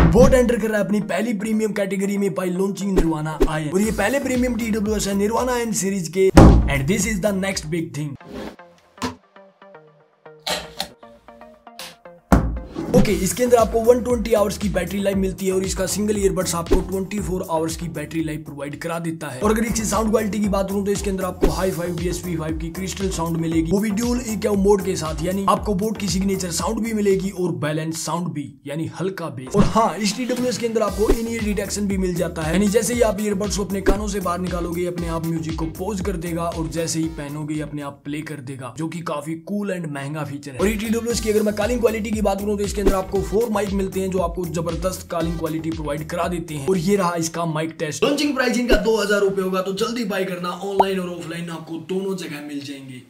Boat enter कर रहा है अपनी पहली प्रीमियम कैटेगरी में बाय लॉन्चिंग निर्वाणा आई और ये पहले प्रीमियम TWS है निर्वाणा एन सीरीज के and this is the next big thing. Okay, इसके अंदर आपको 120 आवर्स की बैटरी लाइफ मिलती है और इसका सिंगल ईयरबड्स आपको 24 आवर्स की बैटरी लाइफ प्रोवाइड करा देता है। और अगर इसकी साउंड क्वालिटी की बात करूं तो इसके अंदर आपको हाई 5 DSP5 की क्रिस्टल साउंड मिलेगी, वो भी ड्यूल EQ मोड के साथ, यानी आपको बोट की सिग्नेचर साउंड भी मिलेगी और बैलेंस साउंड भी, यानी हल्का बेस। और हाँ, इस TWS के अंदर आपको इन ईयर डिटेक्शन भी मिल जाता है, यानी जैसे ही आप ईयरबड्स को अपने कानों से बाहर निकालोगे अपने आप म्यूजिक को पॉज कर देगा और जैसे ही पहनोगे अपने आप प्ले कर देगा, जो की काफी कूल एंड महंगा फीचर है। और ये TWS की अगर मैं कॉलिंग क्वालिटी की बात करूं तो इसके अंदर आपको 4 माइक मिलते हैं जो आपको जबरदस्त कॉलिंग क्वालिटी प्रोवाइड करा देते हैं। और ये रहा इसका माइक टेस्ट। लॉन्चिंग प्राइस इनका 2000 रुपए होगा, तो जल्दी बाय करना, ऑनलाइन और ऑफलाइन आपको दोनों जगह मिल जाएंगे।